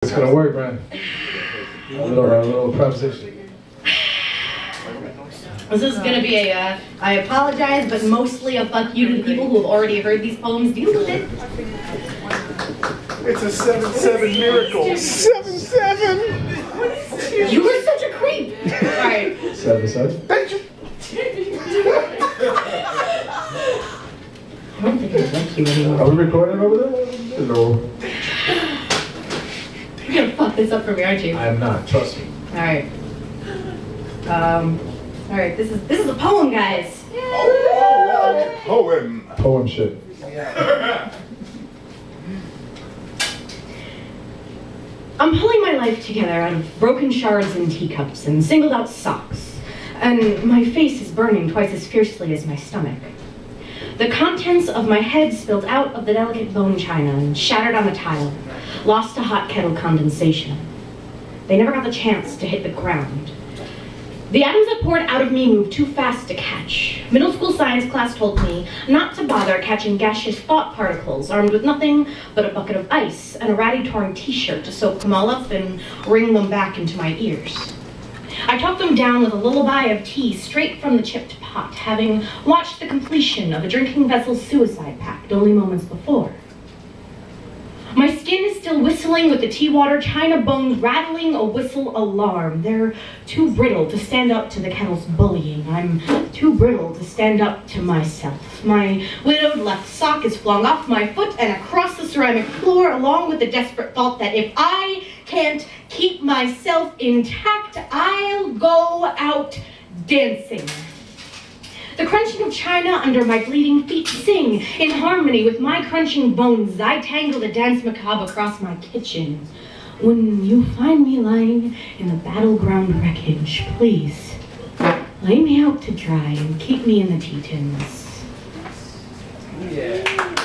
It's gonna work, man. A little preposition. This is gonna be a, I apologize, but mostly a fuck you to the people who have already heard these poems. Deal with it. It's a 7-7 miracle. 7-7! You were such a creep! Alright. 7-7? Thank you! I don't think I like you anymore. Are we recording over there? No. You're gonna fuck this up for me, aren't you? I am not, trust me. Alright. Alright, this is a poem, guys. Oh, poem. Poem shit. I'm pulling my life together out of broken shards and teacups and singled out socks. And my face is burning twice as fiercely as my stomach. The contents of my head spilled out of the delicate bone china and shattered on the tile, lost to hot kettle condensation. They never got the chance to hit the ground. The atoms that poured out of me moved too fast to catch. Middle school science class told me not to bother catching gaseous thought particles armed with nothing but a bucket of ice and a ratty torn t-shirt to soak them all up and wring them back into my ears. I talked them down with a lullaby of tea straight from the chipped pot, having watched the completion of a drinking vessel's suicide pact only moments before. My skin is still whistling with the tea water, china bones rattling a whistle alarm. They're too brittle to stand up to the kettle's bullying. I'm too brittle to stand up to myself. My widowed left sock is flung off my foot and across the ceramic floor, along with the desperate thought that if I can't keep myself intact, I'll go out dancing. The crunching of china under my bleeding feet sing in harmony with my crunching bones. I tangle the dance macabre across my kitchen. When you find me lying in the battleground wreckage, please lay me out to dry and keep me in the tea tins. Yeah.